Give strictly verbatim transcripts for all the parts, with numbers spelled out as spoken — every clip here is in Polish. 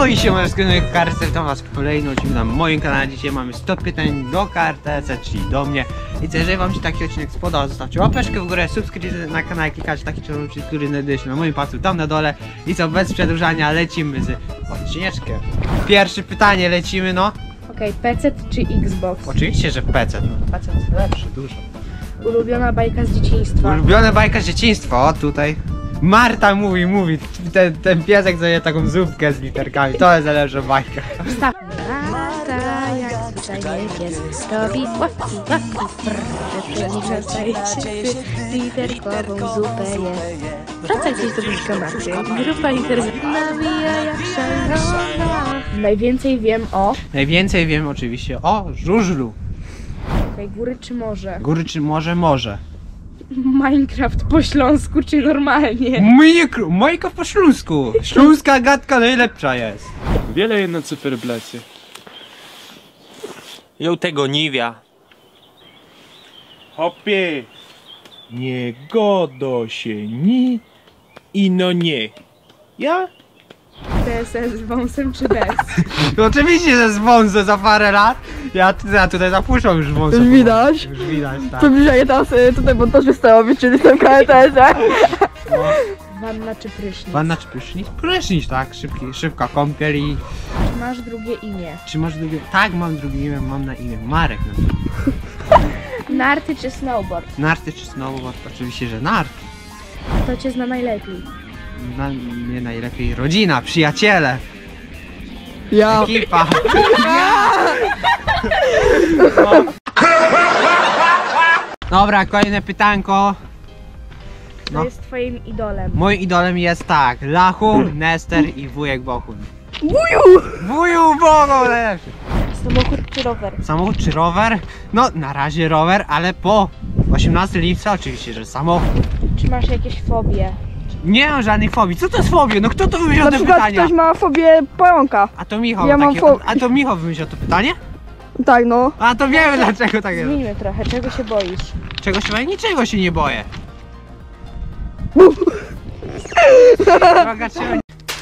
No i się możesz skończyć kartę, to was kolejny odcinek na moim kanale. Dzisiaj mamy sto pytań do kartece, czyli do mnie. I co, jeżeli wam się taki odcinek spodobał, zostawcie łapeczkę w górę, subskrypcję na kanał, klikacie taki czerwony przycisk, który znajduje się na moim pasku tam na dole. I co, bez przedłużania lecimy z odcineczkiem. Pierwsze pytanie lecimy, no. Okej, okay, P C czy Xbox? Oczywiście, że P C, no P C jest lepszy, dużo. Ulubiona bajka z dzieciństwa? Ulubiona bajka z dzieciństwa, o tutaj. Marta mówi, mówi, ten, ten piesek sobie taką zupkę z literkami, to jest najlepsza bajka. Wstaw. Marta, jak zwyczajnie pies, robi łapki, łapki, prrr, staje się literkową zupę je. Wracaj gdzieś do bliska Marty, grupa liter nawija jak szalona. Najwięcej wiem o... Najwięcej wiem oczywiście o żużlu. Okej, okay, góry czy morze? Góry czy morze? Morze. Minecraft po śląsku czy normalnie? Mikro, Minecraft po śląsku. Śląska gadka najlepsza jest. Wiele jedno cyferblecy. Ją tego niwia. Hopie, nie godo się ni i no nie. Ja? P S S z wąsem czy bez? No oczywiście, że z wąsem za parę lat. Ja, ja tutaj zapuszczam już wąsem. Już widać. Już widać, tak. Przybliżenie teraz y, tutaj montażystowi, czyli ten K T S. No. Wanna czy prysznic? Wanna czy prysznic? Prysznic, tak. Szybki, szybka kąpiel i... Czy masz drugie imię? Czy masz drugie? Tak, mam drugie imię, mam na imię Marek. No. Narty czy snowboard? Narty czy snowboard? Oczywiście, że narty. Kto cię zna najlepiej? Na mnie najlepiej rodzina, przyjaciele, Ja. ekipa. No. Dobra, kolejne pytanko. Kto No. jest twoim idolem? Moim idolem jest tak, Lachu, Nester i wujek Bohun. Wuju! Wuju Bohun najlepszy. Samochód czy rower? Samochód czy rower? No na razie rower, ale po osiemnastego lipca oczywiście, że samochód. Czy masz jakieś fobie? Nie mam żadnej fobii. Co to jest fobia? No kto to wymyślił Na te przykład pytania? ktoś ma fobię pająka. A to Michał Ja mam takie, fo- A to Michał wymyślił to pytanie? Tak, no. A to wiemy dlaczego tak jest. Zmieńmy trochę, czego się boisz? Czego się boję? Niczego się nie boję. Droga, trzeba-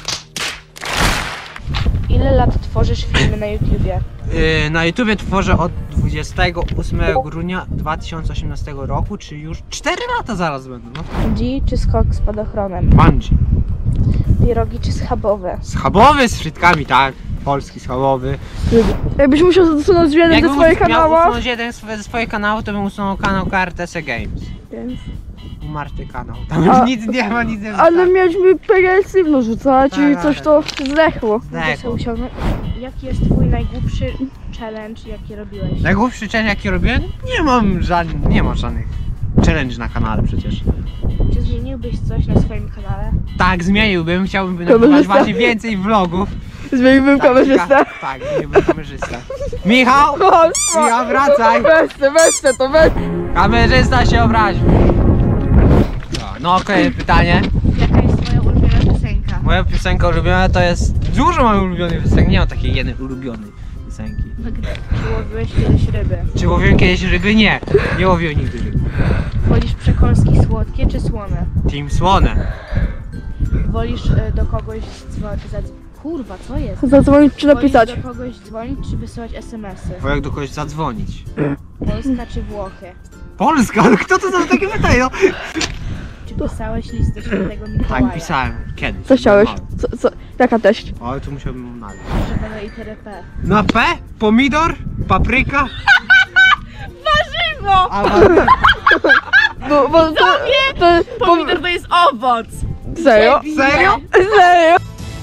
Ile lat tworzysz filmy na YouTubie? Yy, na YouTubie tworzę od dwudziestego ósmego grudnia dwa tysiące osiemnastego roku, czyli już cztery lata zaraz będą. No. G czy skok z spadochronem? Bungee. Pierogi czy schabowe? Schabowy z frytkami, tak. Polski schabowy. Jakbyś musiał usunąć jeden Jakbym ze swoich miał kanałów. usunąć jeden z ze swoich kanałów, to bym usunął kanał K R T S Games. Więc... Umarty kanał. Tam A- nic nie ma, nic nie ma. Ale mieliśmy progresywno rzucać Tak, i tak, coś tak. to zdechło. Mogę sobie usiąść. Jaki jest twój najgłupszy challenge, jaki robiłeś? Najgłupszy challenge jaki robiłem? Nie mam żadnych, nie ma żadnych challenge na kanale przecież. Czy zmieniłbyś coś na swoim kanale? Tak, zmieniłbym, chciałbym nagrywać Kamerzysta. właśnie więcej vlogów. Zmieniłbym kamerzystę. Tak, zmieniłbym kamerzystę. Michał! Chodź, Michał, wracaj! weź te, weź te, to weź. Kamerzysta się obraził. No, no okej, pytanie. Jaka jest twoja ulubiona piosenka? Moja piosenka ulubiona to jest... Dużo mam ulubionych piosenek, nie mam takiej jednej ulubionej piosenki. Czy łowiłeś kiedyś ryby? Czy łowiłem kiedyś ryby? Nie, nie łowiłem nigdy ryby. Wolisz przekąski słodkie czy słone? Team Słone. Wolisz y, do kogoś dzwonić... Kurwa, co jest? Zadzwonić czy napisać? Wolisz do kogoś dzwonić czy wysyłać es em esy? Bo jak do kogoś zadzwonić. Polska czy Włochy? Polska? Ale kto to za takie pytanie? No? Czy pisałeś list do świętego Mikołaja? Tak, pisałem. Kiedyś. Co chciałeś? Mały. Co, co? Jaka teść? O, ale tu musiałbym nadać. Trzeba na literę P. Na P? Pomidor? Papryka? Warzywo! A warzywo. Bo, bo to, to, Pomidor to jest owoc! Serio? Serio? Serio?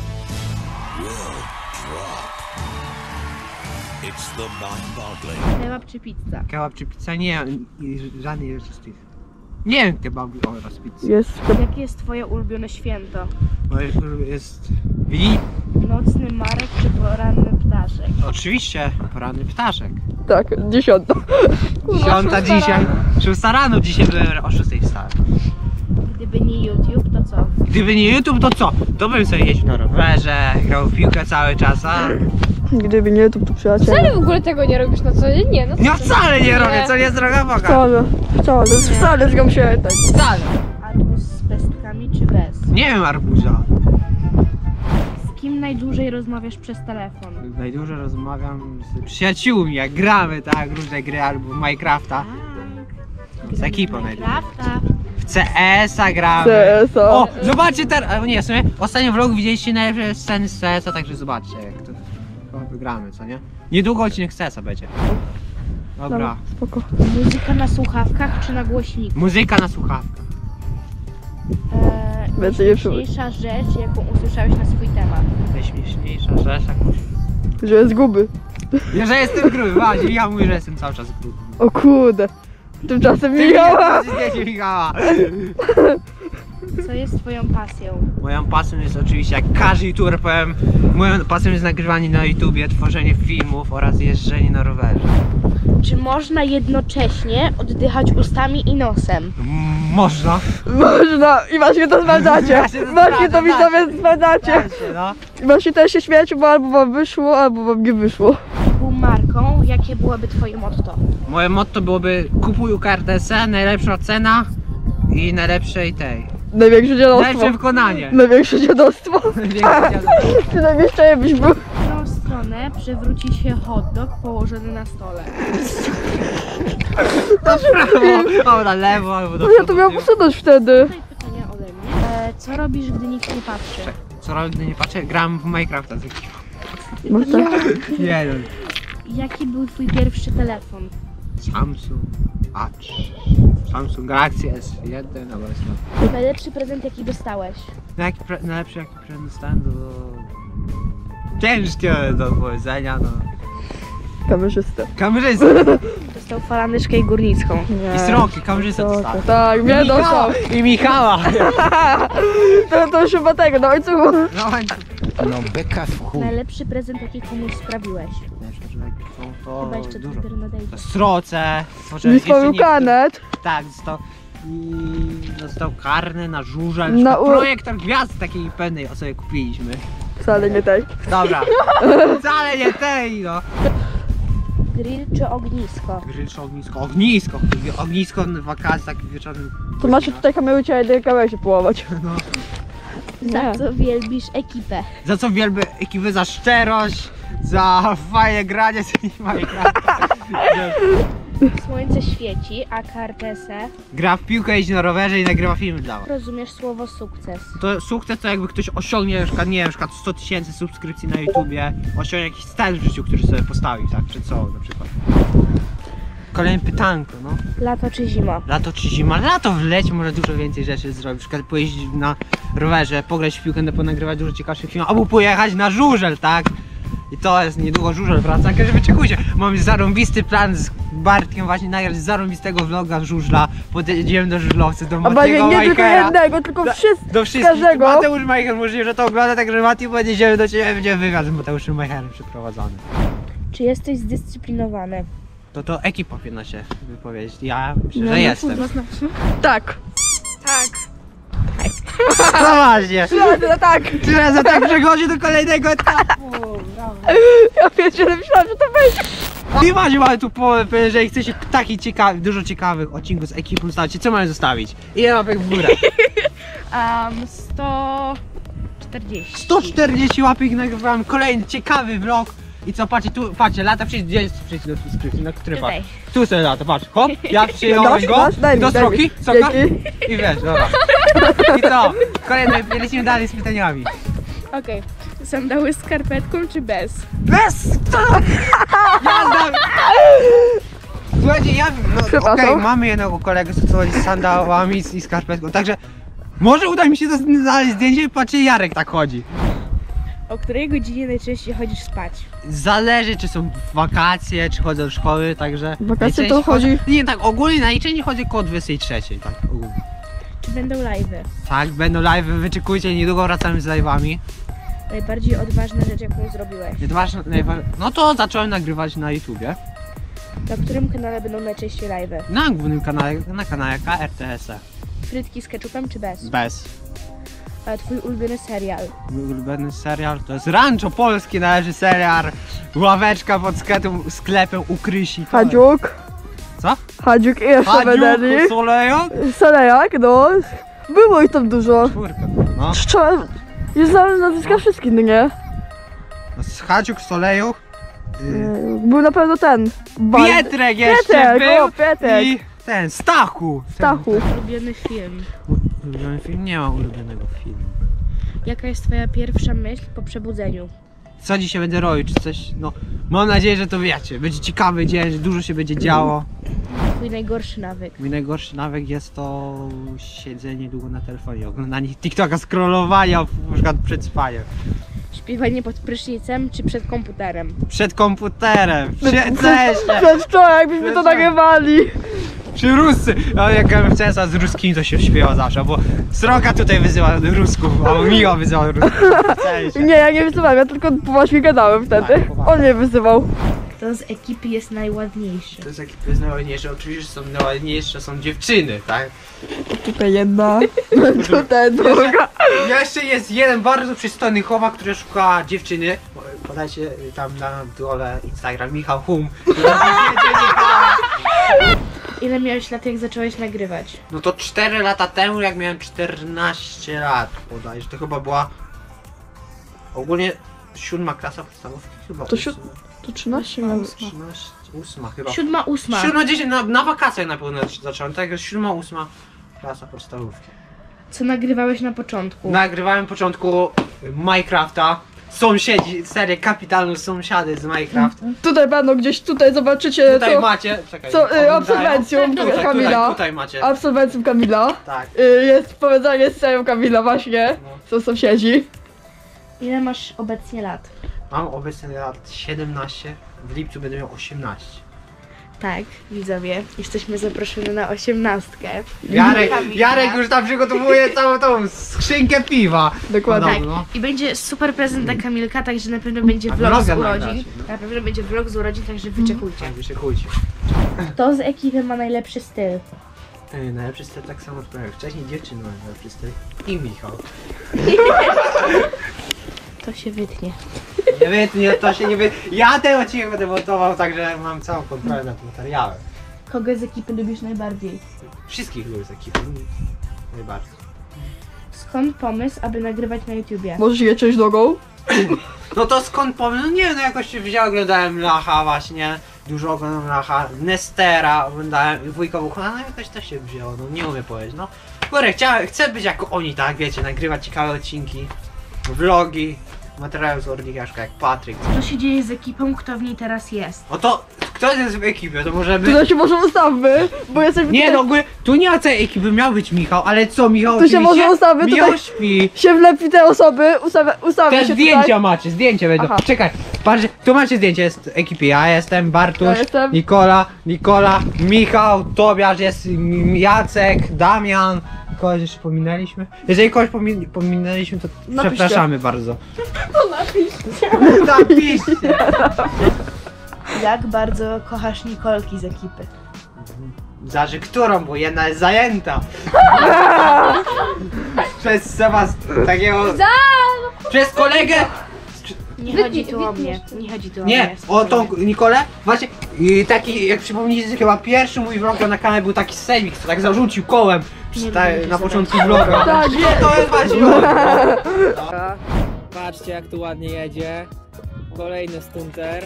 It's the mind-boggling. Kebab czy pizza? Kebab czy pizza? Nie, i- żadnej z tych. Nie wiem kebabu oraz pizzy. Jest. Jakie jest twoje ulubione święto? Moje jest... Wi? Nocny Marek czy poranny ptaszek? Oczywiście, poranny ptaszek. Tak, dziesiąta. Dziesiąta dzisiaj. Szósta rano dzisiaj byłem o szóstej wstałem. Gdyby nie YouTube, to co? Gdyby nie YouTube, to co? To bym sobie jeździł na rowerze, grał w piłkę cały czas, a... Gdyby nie, to tu przyjaciele. Wcale w ogóle tego nie robisz na co dzień? Nie, no co Ja ty? wcale nie robię, co nie droga Boga. Wcale, wcale, wcale z nią się tak. Wcale. Arbuz z pestkami czy bez? Nie wiem arbuza. Z kim najdłużej rozmawiasz przez telefon? Najdłużej rozmawiam z przyjaciółmi, jak gramy, tak, różne gry albo Minecrafta. Z ekipą najdłużej. Minecrafta. W C S a gramy. C S a. O, zobaczcie teraz, nie, w sumie ostatnio vlog widzieliście najlepsze sceny z C S a, także zobaczcie jak to wygramy, co nie? Niedługo odcinek z C S a będzie. Dobra. Spoko. Muzyka na słuchawkach czy na głośniku? Muzyka na słuchawkach. Eee, Więcej nie czuć. najśmieszniejsza rzecz, jaką usłyszałeś na swój temat. Najśmieszniejsza rzecz, jakąś... Że jest guby. Ja, że jestem gruby, właśnie, Michał mówi, że jestem cały czas gruby. O kurde. Tymczasem Ty Michała. Michała! Zdjęcie Michała! Co jest twoją pasją? Moją pasją jest oczywiście, jak każdy youtuber powiem, moją pasją jest nagrywanie na YouTubie, tworzenie filmów oraz jeżdżenie na rowerze. Czy można jednocześnie oddychać ustami i nosem? M- Można. Można. I właśnie to sprawdzacie. Właśnie to Właśnie to sprawdzam, widzowie sprawdzacie. Da się, no. I właśnie też się śmiać, bo albo wam wyszło, albo wam nie wyszło. Był marką, jakie byłoby twoje motto? Moje motto byłoby kupuj u K R T S, najlepsza cena i najlepszej tej. Największe dziadostwo. Najlepsze wykonanie. Największe dziadostwo. Większe dziadostwo. Ty największe byś był. W którą stronę przewróci się hot dog położony na stole? Na prawo, o na lewo, albo do No ja to przodu, miałam tył. Tutaj usunąć wtedy. pytanie ode mnie. E, co robisz, gdy nikt nie patrzy? Co robię, gdy nie patrzę? Gram w Minecrafta z ekipą. No tak. Jeden. Jaki był twój pierwszy telefon? Samsung A trzy. Samsung Galaxy S jeden, albo S dwa. Najlepszy prezent, jaki dostałeś? No jaki pre, najlepszy jaki prezent dostałem, to... Ciężkie do powiedzenia, no. Kamerzysta. Kamerzysta Dostał falanyczkę i górnicką. Nie. i sroki, kamerzysta To- dostałem. Tak, mnie dostał. I Michała! To, to już chyba tego, no ojcu. No, No beka w chuj. Najlepszy prezent, jaki komuś sprawiłeś? to Chyba jeszcze dużo. dopiero nadejdzie. Sroce, stworzyłem Nie swoją nie- kanet. Tak, został i dostał karny na żużel, Na na u- projektor gwiazd takiej pewnej osobie kupiliśmy. Wcale nie tej. Dobra, wcale nie tej no. Grill czy ognisko? Grill czy ognisko? Ognisko! Ognisko na wakacje, tak wieczorem. To macie tutaj kamerę, cię jednej kamerę się połować. No. Za Nie. co wielbisz ekipę? Za co wielbię ekipę? Za szczerość, za fajne granie z Minecrafta. Słońce świeci, a K R T S E. Gra w piłkę, jeździ na rowerze i nagrywa filmy dla was. Rozumiesz słowo sukces. To sukces to jakby ktoś osiągnie na przykład, nie wiem, na przykład sto tysięcy subskrypcji na YouTubie, osiągnie jakiś cel w życiu, który sobie postawił, tak, przed sobą na przykład. Kolejne pytanko, no. Lato czy zima? Lato czy zima? Lato w lecie może dużo więcej rzeczy zrobić, na przykład pojeździć na rowerze, pograć w piłkę, ponagrywać dużo ciekawszych filmów, albo pojechać na żużel, tak? I to jest niedługo żużel wraca, także wyczekujcie. Mamy zarąbisty plan z Bartkiem właśnie nagrać zarąbistego vloga żużla. Podjedziemy do żużlowcy, do A będzie Matiego nie tylko Majchera. jednego, tylko Do- wszystkich. Do wszystkich. każdego. Mateusz Majcher możliwe, że to ogląda, także Mati, podjedziemy do ciebie, będzie wywiad z Mateuszem Majcherem przeprowadzony. Czy jesteś zdyscyplinowany? To to ekipa powinna się wypowiedzieć. Ja myślę, No, że no, jestem. Tak. No właśnie. No tak. Trzy razy tak przechodzi do kolejnego etapu. Ja wiecie, myślałam, że to będzie. I właśnie mamy tu połowę, jeżeli chcecie takich ciekawych, dużo ciekawych odcinków z ekipą zostawicie, co mamy zostawić? Ile łapek w górę? Um, sto czterdzieści. sto czterdzieści łapek nagrywałem kolejny ciekawy vlog. I co, patrzcie, tu, patrzcie, lata przejść, gdzie jest przejść do subskrypcji, na który patrz. Tutaj. Tu sobie lata, patrz, hop, ja przyjąłem Dasz, go, dasz? Daj mi, do daj stroki, mi. soka Dzięki. i wiesz, dobra. I co, kolejne, lecimy dalej z pytaniami. Okej. Sandały z skarpetką czy bez? Bez! Jazda! Słuchajcie, ja, no Przepraszam. okej, mamy jednego kolegę, co chodzi z sandałami i skarpetką, także może uda mi się to znaleźć zdjęcie i patrzcie, Jarek tak chodzi. O której godzinie najczęściej chodzisz spać? Zależy, czy są wakacje, czy chodzę do szkoły, także... Wakacje najczęściej to chodzi- chodzę- Nie, tak ogólnie najczęściej chodzę koło dwudziestej trzeciej, tak ogólnie. Czy będą live'y? Tak, będą live, wyczekujcie, niedługo wracamy z live'ami. Najbardziej odważna rzecz, jaką zrobiłeś? Najważne- najwa- No to zacząłem nagrywać na YouTubie, Na którym kanale będą najczęściej live'y? na głównym kanale, na kanale K R T S E. Frytki z ketchupem czy bez? Bez. A twój ulubiony serial? Mój ulubiony serial to jest Rancho Polskie, należy serial. Ławeczka pod sklepem, sklepem u Krysi. to jest- Hadziuk. Co? Hadziuk i jeszcze Benelli. Hadziuk, Solejok? Solejak, no. Było ich tam dużo. Czwórka. No. Szczerze, Już znałem nazwiska wszystkich, no nie? No, z Hadziuk, Soleju. Y, Był na pewno ten. Bal- Pietrek jeszcze Pietrek, był. o, Pietrek. I ten, Stachu. Stachu. Ulubiony film. Ulubiony film? Nie mam ulubionego filmu. Jaka jest twoja pierwsza myśl po przebudzeniu? Co dzisiaj będę robił, czy coś, no mam nadzieję, że to wiecie, będzie ciekawy dzień, że dużo się będzie działo. Twój najgorszy nawyk. Mój najgorszy nawyk jest to siedzenie długo na telefonie, oglądanie TikToka, scrollowania, na przykład przed spaniem. Śpiewanie pod prysznicem czy przed komputerem? Przed komputerem, przecież, Przedwczoraj, jakbyśmy to nagrywali. przy Rusy, no jak grałem w C S a z ruskimi to się śpiewa zawsze, bo Sroka tutaj wyzywa Rusków, a Michał wyzywa Rusków. Nie, ja nie wyzywałem, ja tylko właśnie gadałem wtedy. Tak, poważnie. On mnie wyzywał. Kto z ekipy jest najładniejszy? To jest jakie to jest najładniejsze, oczywiście są najładniejsze, są dziewczyny, tak? Tutaj jedna, tutaj druga. Jeszcze jest jeden bardzo przystojny chłopak, który szuka dziewczyny. Podajcie tam na dole Instagram, Michał Hum. Ile miałeś lat, jak zacząłeś nagrywać? No to cztery lata temu, jak miałem czternaście lat, bodajże, to chyba była ogólnie siódma klasa podstawówki, chyba To ósma. siód- To trzynaście miałem. trzynaście, ósma chyba. Siódma, ósma. Siódma, dziesięć, na, na wakacjach na pewno zacząłem, tak jest siódma, ósma klasa podstawówki. Co nagrywałeś na początku? Nagrywałem w początku Minecrafta, sąsiedzi, serię Kapitalnych Sąsiady z Minecraft. Tutaj będą gdzieś, tutaj zobaczycie Tutaj co, macie, czekaj, co y, oglądają. absolwencją tutaj, tutaj, Kamila. tutaj macie, Absolwencją Kamila. tak. Y, Jest powiązanie z serią Kamila właśnie. No. Są sąsiedzi. Ile masz obecnie lat? Mam obecnie lat siedemnaście, w lipcu będę miał osiemnaście. Tak, widzowie, jesteśmy zaproszeni na osiemnastkę. Jarek, Kamila. Jarek już tam przygotowuje całą tą skrzynkę piwa. Dokładnie. Podobno. Tak, i będzie super prezent dla Kamilka, także na pewno będzie A vlog z vloga urodzin. nagrać, no. Na pewno będzie vlog z urodzin, także wyczekujcie. Tak, wyszykujcie. Kto z ekipy ma najlepszy styl? Yy, najlepszy styl tak samo jak wcześniej, dziewczyny mają najlepszy styl. I Michał. To się wytnie. Nie wytnie, to się nie wytnie. Ja ten odcinek będę montował, także mam całą kontrolę nad materiałem. Kogo z ekipy lubisz najbardziej? Wszystkich lubię z ekipy. Najbardziej. Skąd pomysł, aby nagrywać na YouTubie? Możesz je część nogą? No to skąd pomysł? No nie wiem, no jakoś się wziął, oglądałem Lacha właśnie. Dużo oglądam Lacha. Nestera oglądałem, Wujka Wucha, no jakoś to się wzięło, no nie umiem powiedzieć, no. Kurde, chciałem, chcę być jak oni, tak, wiecie, nagrywać ciekawe odcinki, vlogi, materiały z Ordigaszka, jak Patryk. Co się dzieje z ekipą, kto w niej teraz jest? No to, kto jest w ekipie, to może być... Tutaj się może ustawmy, bo jesteśmy Nie, tutaj... no ogólnie, tu nie ma całej ekipy, miał być Michał, ale co Michał Tu się oczywiście? może ustawię, Michał tutaj- śpi. się wlepi te osoby, ustawia, ustawia Te się zdjęcia tutaj. macie, zdjęcia będą. Aha. Czekaj, patrzcie, tu macie zdjęcie, jest ekipy. Ja jestem, Bartusz, Ja jestem. Nikola, Nikola, Michał, Tobiasz, jest m, Jacek, Damian. Kogoś jeszcze pominęliśmy? Jeżeli kogoś pomin pominęliśmy, to Napiszcie. przepraszamy bardzo. No napiszcie. Napiszcie. Jak bardzo kochasz Nikolki z ekipy? Zależy którą, bo jedna jest zajęta. Przez Sebas takiego... Przez kolegę... Nie chodzi tu o mnie. Nie chodzi tu o Nie, mnie. o tą Nikolę, właśnie i taki, jak przypomnicie, chyba pierwszy mój vlog na kanale był taki Semix, co tak zarzucił kołem przy, Nie ta, będę na się początku vloga. Tak, No to jest właśnie on. Patrzcie jak tu ładnie jedzie. Kolejny stunter.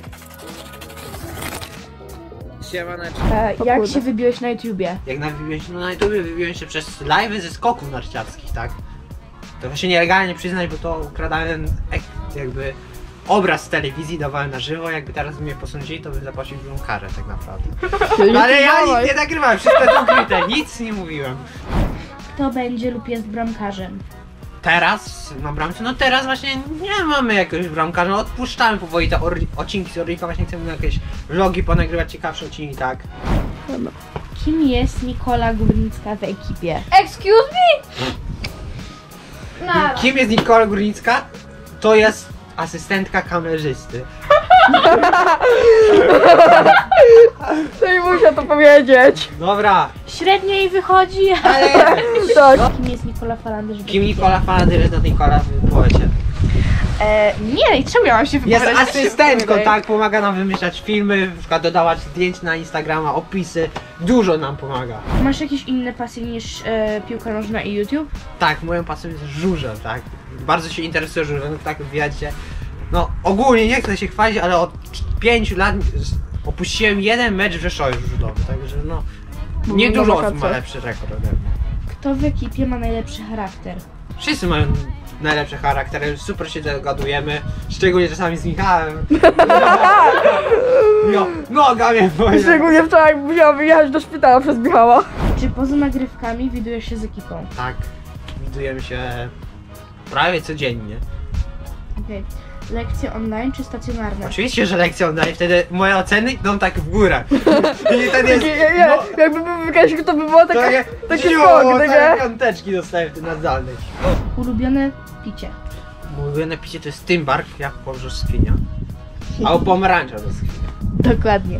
Siemaneczko. E, O jak kurde. się wybiłeś na YouTubie? Jak na, wybiłem się, no na YouTubie wybiłem się przez live'y ze skoków narciarskich, tak? To się nielegalnie przyznać, bo to ukradałem ek, jakby obraz z telewizji, dawałem na żywo, jakby teraz by mnie posądzili, to bym zapłacił dużą karę tak naprawdę. Nie Ale ja dawaj. nic nie nagrywałem, wszystko jest ukryte, nic nie mówiłem. Kto będzie lub jest bramkarzem? Teraz na bramce, no teraz właśnie nie mamy jakiegoś bramkarza, no odpuszczamy powoli te or- odcinki z Orlika, właśnie chcemy jakieś vlogi ponagrywać, ciekawsze odcinki, tak? Kim jest Nikola Górnicka w ekipie? Excuse me? Na. Kim jest Nikola Górnicka? To jest asystentka kamerzysty. To i muszę to powiedzieć. Dobra, Średnio jej wychodzi. ale Tak. Kim jest Nikola Falanderz w kim ekipie? Nikola Falander jest do Nikola w poecie? E, nie, i czemu miałam się Jest wypowiadać? asystentką, tak? Pomaga nam wymyślać filmy, na przykład dodawać zdjęć na Instagrama, opisy, dużo nam pomaga. Masz jakieś inne pasje niż e, piłka nożna i YouTube? Tak, moją pasją jest żużel, tak. Bardzo się interesuję żużlem, tak wiecie. No ogólnie nie chcę się chwalić, ale od pięciu lat opuściłem jeden mecz w Rzeszowie żużlowy, także no nie Było dużo na osób ma wakacjach. lepszy rekord ode mnie. Kto w ekipie ma najlepszy charakter? Wszyscy mają najlepsze charaktery, super się dogadujemy, szczególnie czasami z Michałem. No, noga mnie boli. Szczególnie wczoraj jak musiałam wyjechać do szpitala przez Michała. Czy poza nagrywkami widujesz się z ekipą? Tak, widujemy się prawie codziennie. Okej. Lekcje online czy stacjonarne? Oczywiście, że lekcje online, wtedy moje oceny idą tak w górę. I wtedy jest... Ja, ja, no, jakby był wykaźnik, to by było takie, takie, taki ziu, skok, takie takie... piąteczki dostaję w tym nadzalnych. Ulubione picie? Mój ulubione picie to jest Tymbark, jak położysz skinia. Albo pomarańcza do skinia. Dokładnie.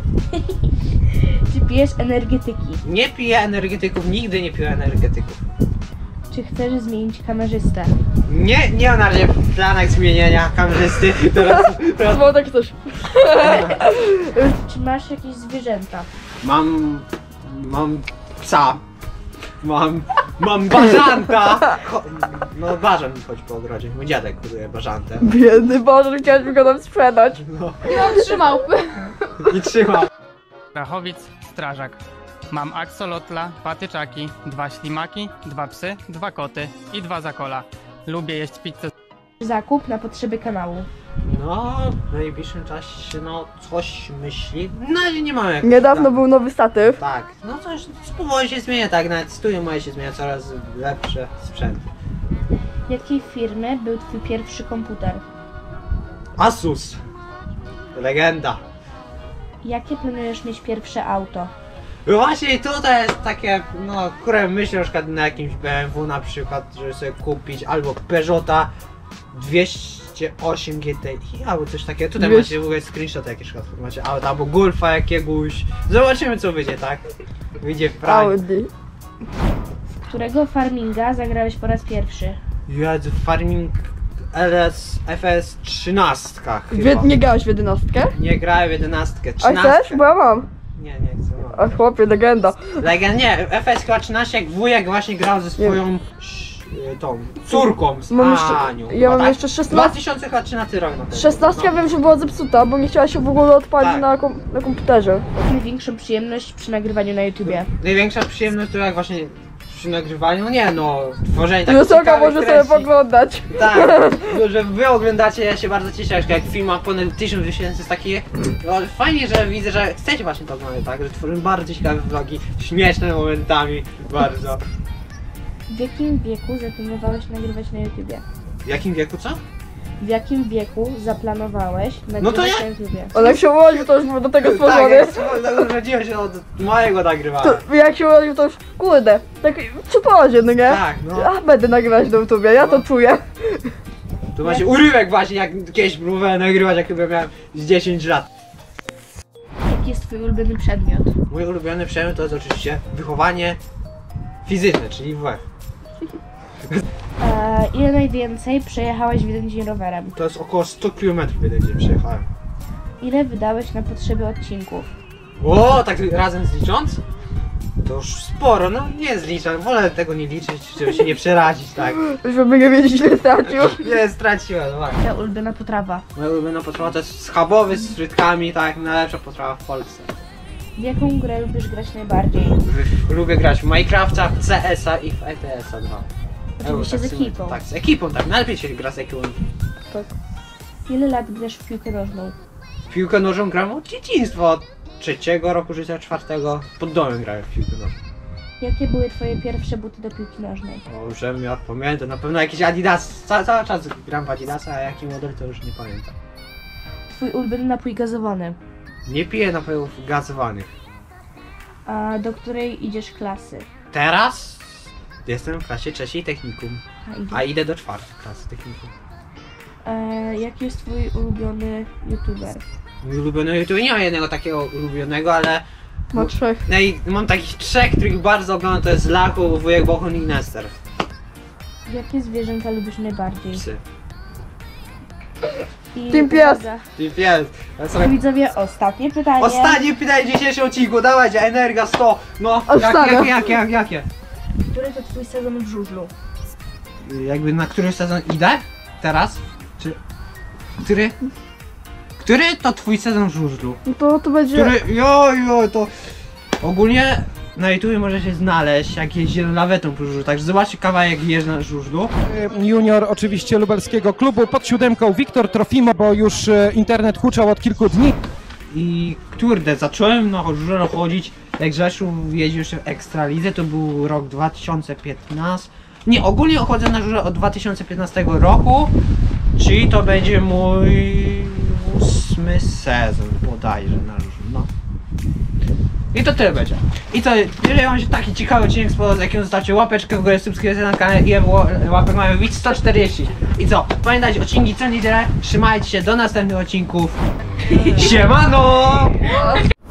Czy pijesz energetyki? Nie piję energetyków, nigdy nie piję energetyków. Czy chcesz zmienić kamerzystę? Nie, nie mam na razie w planach zmienienia kamerzysty. Teraz, teraz Było tak coś. Czy masz jakieś zwierzęta? mam, mam psa. Mam, mam bażanta. Cho- No bażan chodzi po ogrodzie, mój dziadek hoduje bażantę. Biedny Boże, chciałeś go nam sprzedać. No Trzymał. i trzymam. Rachowic, strażak. Mam aksolotla, patyczaki, dwa ślimaki, dwa psy, dwa koty i dwa zakola. Lubię jeść pizzę. Zakup na potrzeby kanału. No, w najbliższym czasie no coś myśli. Na razie nie mamy jak. Niedawno tak. był nowy statyw. Tak, no coś powoli się zmienia, tak, nawet studio moje się zmienia, coraz lepsze sprzęty. Jakiej firmy był twój pierwszy komputer? Asus. Legenda. Jakie planujesz mieć pierwsze auto? No właśnie tutaj jest takie, no, które myślę na przykład na jakimś B M W na przykład, żeby sobie kupić, albo Peugeota dwieście osiem G T I, albo coś takiego. Tutaj Wiesz- macie w ogóle screenshot jakieś macie auto, albo Golfa jakiegoś. Zobaczymy co wyjdzie, tak? Wyjdzie w prawie. Audi. W którego farminga zagrałeś po raz pierwszy? Jezu, Farming L S F S trzynaście chyba. Wie, nie grałeś w jedenastkę? Nie grałem w jedenastkę, A chcesz? trzynastkę. Bo ja mam. Nie, nie chcę. No. A chłopie, legenda. Legend, nie, F S chyba trzynaście, jak wujek właśnie grał ze swoją ś- tą córką z Mam jeszcze- Anią. ja chyba, mam tak? jeszcze szesnaście. dwa tysiące trzynasty rok na pewno. szesnastka no. wiem, że była zepsuta, bo nie chciała się w ogóle odpalić Tak. na, kom na komputerze. Największą przyjemność przy nagrywaniu na YouTubie? Największa przyjemność to jak właśnie przy nagrywaniu, no nie no, tworzenie takich Wysoka ciekawych może sobie treści. poglądać. Tak, no, że wy oglądacie, ja się bardzo cieszę, jak film ma ponad tysiąc wyświetleń, to jest takie, no, fajnie, że widzę, że chcecie właśnie to oglądać, tak, że tworzymy bardzo ciekawe vlogi, śmieszne momentami, bardzo. W jakim wieku zaplanowałeś nagrywać na YouTubie? W jakim wieku, co? W jakim wieku zaplanowałeś nagrywać No to ja- na YouTubie? On jak się urodził, to już był do tego Tak, stworzony. jak spo- urodziłem się od mojego nagrywania. To, jak się urodził, to już kurde. Tak przy porodzie, no nie? Tak, no. A, będę nagrywać na YouTubie, ja to czuję. Tu macie urywek właśnie, jak kiedyś próbowałem nagrywać, jak chyba miałem z dziesięć lat. Jaki jest twój ulubiony przedmiot? Mój ulubiony przedmiot to jest oczywiście wychowanie fizyczne, czyli W F. E, ile najwięcej przejechałeś w jeden dzień rowerem? To jest około sto kilometrów jeden dzień przejechałem. Ile wydałeś na potrzeby odcinków? O, tak razem zlicząc? To już sporo, no nie zliczam, wolę tego nie liczyć, żeby się nie przerazić, tak. Żeby nie wiedzieć, ile stracił. Nie, straciłem, no właśnie. Twoja ulubiona potrawa? Moja ulubiona potrawa to jest schabowy z frytkami, tak, najlepsza potrawa w Polsce. W jaką grę lubisz grać najbardziej? W- Lubię grać w Minecrafta, w C S a i w E T S a dwa. Oczywiście z Euro, tak, ekipą. Tak, z ekipą, tak, najlepiej się gra z ekipą. Ile lat grasz w piłkę nożną? W piłkę nożną gram od dzieciństwa, od trzeciego roku życia, czwartego. Pod domem grałem w piłkę nożną. Jakie były twoje pierwsze buty do piłki nożnej? O, żebym ja pamiętam, na pewno jakiś Adidas, Ca cały czas gram w Adidasa, a jaki model to już nie pamiętam. Twój ulubiony napój gazowany? Nie piję napojów gazowanych. A do której idziesz klasy? Teraz jestem w klasie trzeciej technikum, A, idziesz. a idę do czwartej klasy technikum. E, jaki jest twój ulubiony youtuber? Mój ulubiony YouTube, nie mam jednego takiego ulubionego, ale Ma trzech. naj, mam takich trzech, których bardzo oglądam, to jest Lachu, Wujek Bohun i Nester. Jakie zwierzęta lubisz najbardziej? Psy. i Team Pies. uwaga. Ty pies. Ja sobie- Widzowie, ostatnie pytanie. Ostatnie pytanie w dzisiejszym odcinku, dawajcie, Energia sto. No, jak, Ostatnie. jakie, jakie, jakie, jakie? Który to twój sezon w żużlu? Jakby na który sezon idę? Teraz? Czy... Który? Który to twój sezon w żużlu? No to, to będzie... Który... Jo, jo, to... Ogólnie na YouTube możecie znaleźć jak jeździ lawetą po żużlu, także zobaczcie kawałek jeżdżę na żużlu. Junior oczywiście lubelskiego klubu pod siódemką Wiktor Trofimo, bo już e, internet huczał od kilku dni. I kurde, zacząłem na żużlu chodzić, jak Rzeszów jeździł jeszcze w Ekstralidze, to był rok dwa tysiące piętnasty. Nie, ogólnie chodzę na żużlu od dwa tysiące piętnastego roku, czyli to będzie mój ósmy sezon bodajże na żużlu, no. I to tyle będzie. I to, jeżeli wam się taki ciekawy odcinek spodobał, z jakim zostawcie łapeczkę w górę, subskrypcję na kanale i łapek mamy bić sto czterdzieści. I co? Pamiętajcie, odcinki co niedzielę, trzymajcie się, do następnych odcinków. Siemano!